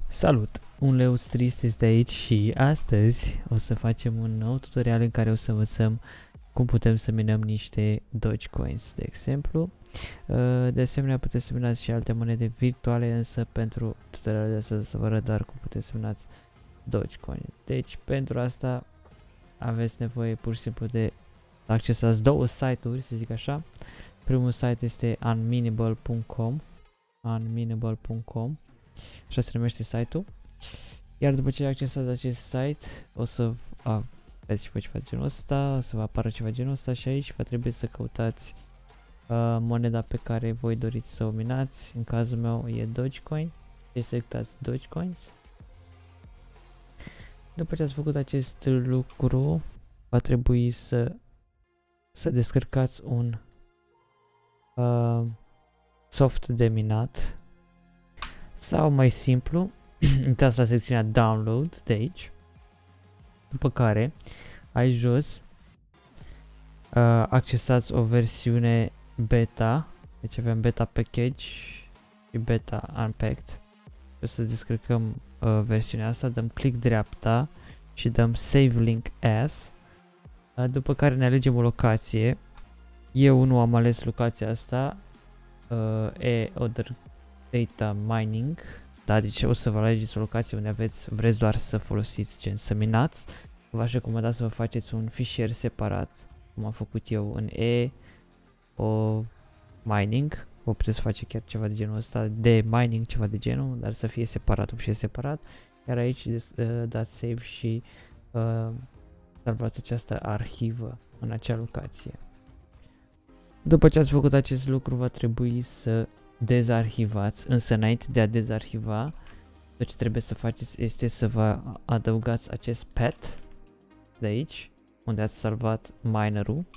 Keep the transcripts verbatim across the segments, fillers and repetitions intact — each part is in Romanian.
Salut! Un leuț trist este aici și astăzi o să facem un nou tutorial în care o să învățăm cum putem să minăm niște Dogecoins, de exemplu. De asemenea, puteți să minați și alte monede virtuale, însă pentru tutorialul de astăzi o să vă arăt doar cum puteți să minați Dogecoin. Deci, pentru asta aveți nevoie pur și simplu de accesați două site-uri, să zic așa. Primul site este unminable punct com unminable punct com, așa se numește site-ul. Iar după ce accesați acest site, o să aveți și voi ceva genul ăsta, o să vă apară ceva genul ăsta și aici va trebui să căutați uh, moneda pe care voi doriți să o minați. În cazul meu e Dogecoin, deci selectați Dogecoins. După ce ați făcut acest lucru, va trebui să, să descărcați un uh, soft de minat. Sau mai simplu, intrați la secțiunea Download de aici, după care aici jos uh, accesați o versiune beta, deci avem beta package și beta unpacked. O să descărcăm uh, versiunea asta, dăm click dreapta și dăm Save Link As, uh, după care ne alegem o locație. Eu nu am ales locația asta, uh, e Other Data Mining, da, deci o să vă alegeți o locație unde aveți, vreți doar să folosiți, gen să minați. V-aș recomanda să vă faceți un fișier separat, cum am făcut eu în E o mining, o puteți face chiar ceva de genul ăsta, de mining, ceva de genul, dar să fie separat, un fișier separat, iar aici uh, dați save și uh, salvați această arhivă în acea locație. După ce ați făcut acest lucru, va trebui să dezarhivați, însă înainte de a dezarhiva, tot ce trebuie să faceți este să vă adăugați acest path de aici, unde ați salvat minerul, uh,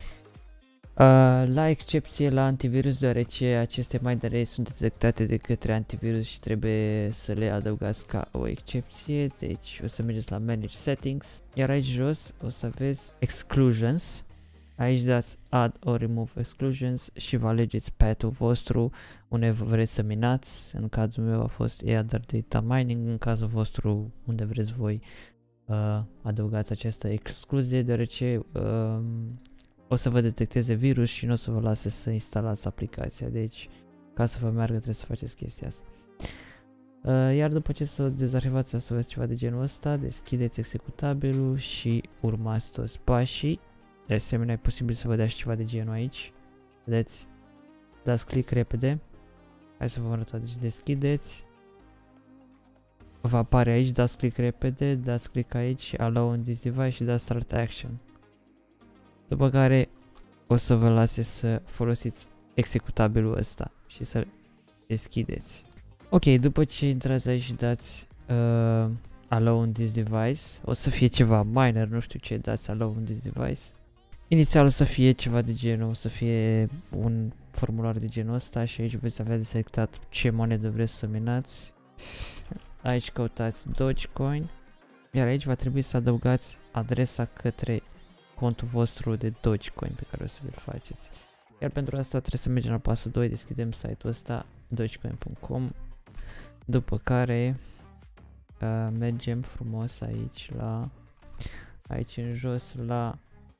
la excepție la antivirus, deoarece aceste minere sunt detectate de către antivirus și trebuie să le adăugați ca o excepție. Deci o să mergeți la Manage Settings, iar aici jos o să aveți Exclusions. Aici dați Add or Remove Exclusions și vă alegeți path-ul vostru unde vreți să minați. În cazul meu a fost Other Data Mining, în cazul vostru unde vreți voi uh, adăugați această excluzie, deoarece uh, o să vă detecteze virus și nu o să vă lase să instalați aplicația. Deci, ca să vă meargă, trebuie să faceți chestia asta. Uh, iar după ce să dezarhivați, o să aveți ceva de genul ăsta, deschideți executabilul și urmați toți pașii. De asemenea, e posibil să vă dea și ceva de genul aici. Vedeți? Dați click repede. Hai să vă arăt. Deci deschideți. Vă apare aici, dați click repede, dați click aici, allow on this device și dați start action. După care o să vă lase să folosiți executabilul ăsta și să deschideți. Ok, după ce intrați aici și dați uh, allow on this device, o să fie ceva miner, nu știu ce, dați allow on this device. Inițial o să fie ceva de genul, o să fie un formular de genul ăsta și aici veți avea de selectat ce monedă vreți să minați. Aici căutați Dogecoin, iar aici va trebui să adăugați adresa către contul vostru de Dogecoin pe care o să vi-l faceți. Iar pentru asta trebuie să mergem la pasul doi, deschidem site-ul ăsta, dogecoin punct com, după care uh, mergem frumos aici la, aici în jos la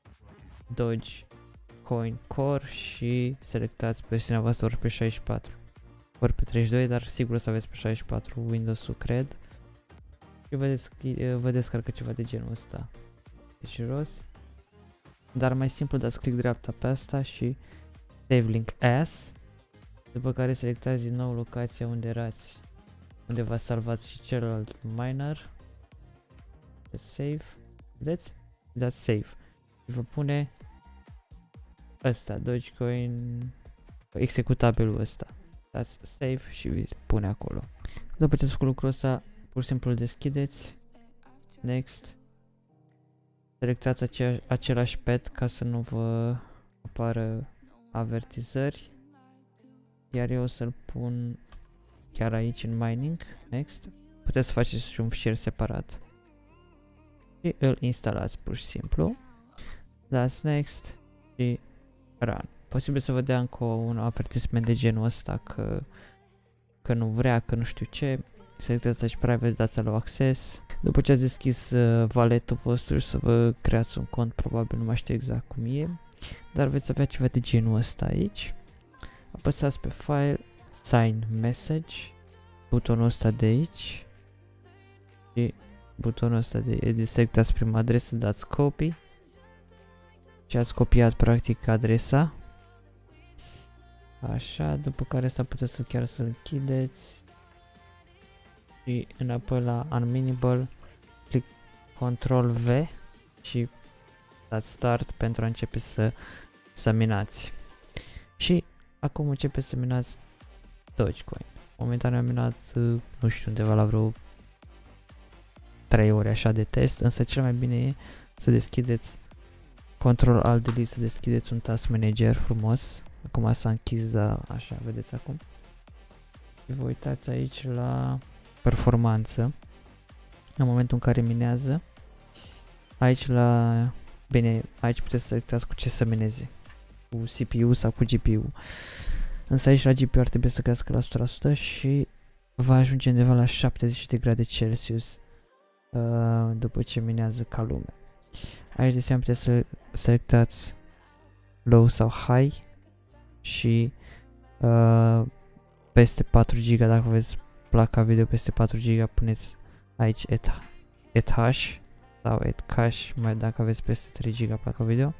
Dogecoin Core și selectați versiunea voastră ori pe șaizeci și patru ori pe treizeci și doi, dar sigur o să aveți pe șaizeci și patru Windows-ul, cred, și vă, vă descarcă ceva de genul ăsta. Deci jos, dar mai simplu dați click dreapta pe asta și Save Link As, după care selectați din nou locația unde erați, unde v-ați salvat și celălalt miner. Save, vedeți? Dați Save și vă pune ăsta, Dogecoin, executabilul ăsta. Dați Save și vi pune acolo. După ce ați făcut lucrul ăsta, pur și simplu îl deschideți, Next, selectați acea, același path ca să nu vă apară avertizări, iar eu o să-l pun chiar aici în mining, Next. Puteți să faceți și un fișier separat și îl instalați pur și simplu, dați Next și Run. Posibil să vă dea încă un avertisment de genul ăsta că, că nu vrea, că nu știu ce. selectați aici private, dați allow access. După ce ați deschis uh, valetul vostru să vă creați un cont, probabil nu mai știu exact cum e, dar veți avea ceva de genul ăsta aici. Apăsați pe file, sign message, butonul ăsta de aici și butonul ăsta de edit, selectați prima adresă, dați copy și ați copiat practic adresa. Așa, după care asta puteți să chiar să închideți și înapoi la unminable, click control V și dați start pentru a începe să să minați. Și acum începe să minați Dogecoin. Momentan am minat, nu știu, undeva la vreo trei ore așa de test, însă cel mai bine e să deschideți control alt delete, să deschideți un task manager frumos. Acum s-a închis, da, așa, vedeți acum. Și vă uitați aici la performanță. În momentul în care minează, aici la, bine, aici puteți să selectați cu ce să mineze, cu C P U sau cu G P U. Însă aici la G P U ar trebui să crească la o sută la sută și va ajunge undeva la șaptezeci de grade Celsius uh, după ce minează ca lume. Aici de asemenea puteți să selectați low sau high și uh, peste patru giga, dacă aveți placa video peste patru giga, puneți aici at hash sau at cache, mai dacă aveți peste trei giga placa video.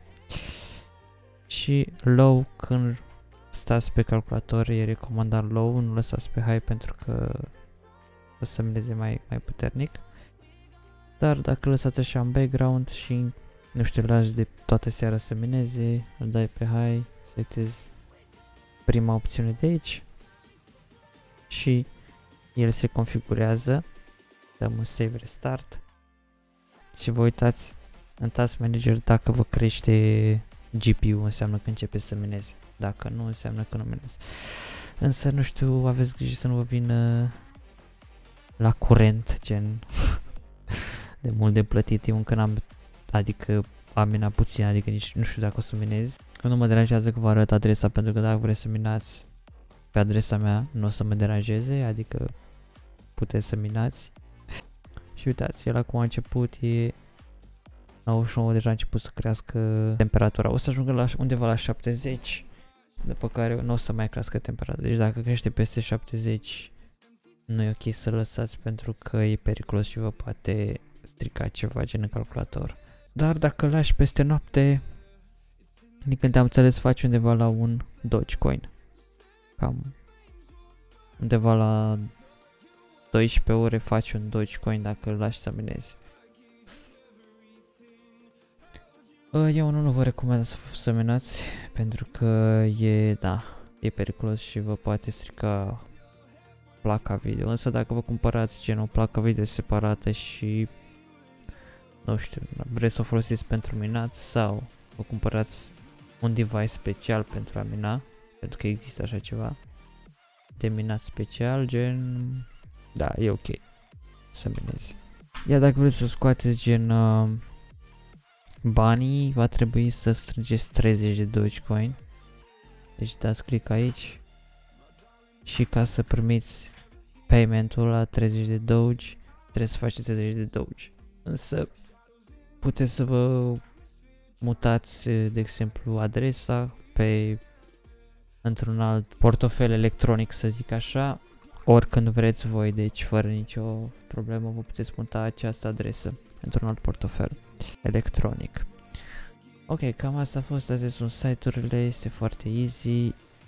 Și low, când stați pe calculator, e recomandat low, nu lăsați pe high pentru că o să mineze mai, mai puternic. Dar dacă lăsați așa în background și nu știu, lași de toată seara să mineze, îl dai pe high, selectezi prima opțiune de aici și el se configurează. Dăm un save restart și vă uitați în task manager, dacă vă crește G P U înseamnă că începe să mineze, dacă nu înseamnă că nu mineze. Însă nu știu, aveți grijă să nu vă vină la curent, gen de mult de plătit. Eu încă n-am, adică am minat puțin, adică nici nu știu dacă o să minez. Nu mă deranjează că vă arăt adresa, pentru că dacă vreți să minați pe adresa mea nu o să mă deranjeze, adică puteți să minați. Și uitați, el acum a început, e nouăzeci și nouă, deja a început să crească temperatura. O să ajungă la undeva la șaptezeci, după care nu o să mai crească temperatura. Deci dacă crește peste șaptezeci, nu e ok să lăsați, pentru că e periculos și vă poate strica ceva gen în calculator. Dar dacă lași peste noapte, din când am înțeles, faci undeva la un Dogecoin. Cam undeva la doisprezece ore faci un Dogecoin dacă îl lași să minezi. Eu nu, nu vă recomand să, să minați, pentru că e, da, e periculos și vă poate strica placa video. Însă dacă vă cumpărați gen o placă video separată și nu știu, vreți să o folosiți pentru minat sau vă cumpărați un device special pentru a mina, pentru că există așa ceva de minat special, gen, da, e ok să minezi. Iar dacă vreți să scoateți gen uh, banii, va trebui să strângeți treizeci de Dogecoin. Deci dați click aici și ca să primiți paymentul la treizeci de Doge, trebuie să faceți treizeci de Doge. Însă puteți să vă mutați, de exemplu, adresa pe într-un alt portofel electronic, să zic așa, oricând vreți voi, deci fără nicio problemă vă puteți muta această adresă într-un alt portofel electronic. Ok, cam asta a fost, astea sunt site-urile, este foarte easy.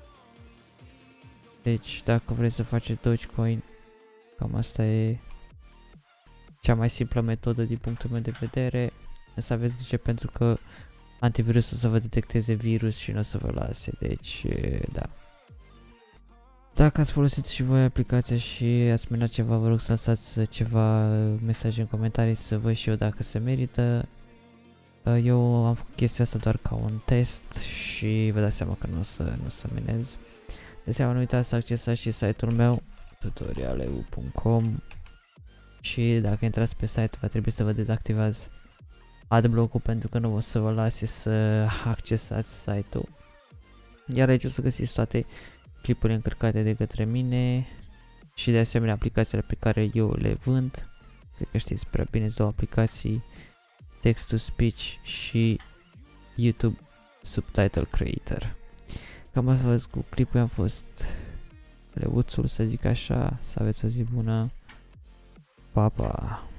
Deci dacă vreți să faceți Dogecoin, cam asta e cea mai simplă metodă din punctul meu de vedere. Însă aveți grijă, pentru că antivirusul o să vă detecteze virus și nu o să vă lase, deci da. Dacă ați folosit și voi aplicația și ați minat ceva, vă rog să lăsați ceva mesaje în comentarii să văd și eu dacă se merită. Eu am făcut chestia asta doar ca un test și vă dați seama că nu o să, nu o să minez. De seama, nu uitați să accesați și site-ul meu, tutorialeu punct com, și dacă intrați pe site va trebui să vă dezactivați adblock-ul, pentru că nu o să vă lase să accesați site-ul. Iar aici o să găsiți toate clipurile încărcate de către mine și de asemenea aplicațiile pe care eu le vând. Cred că știți prea bine, două aplicații, Text to Speech și YouTube Subtitle Creator. Cam asta văd cu clipul, am fost leuțul, să zic așa, să aveți o zi bună, pa, pa!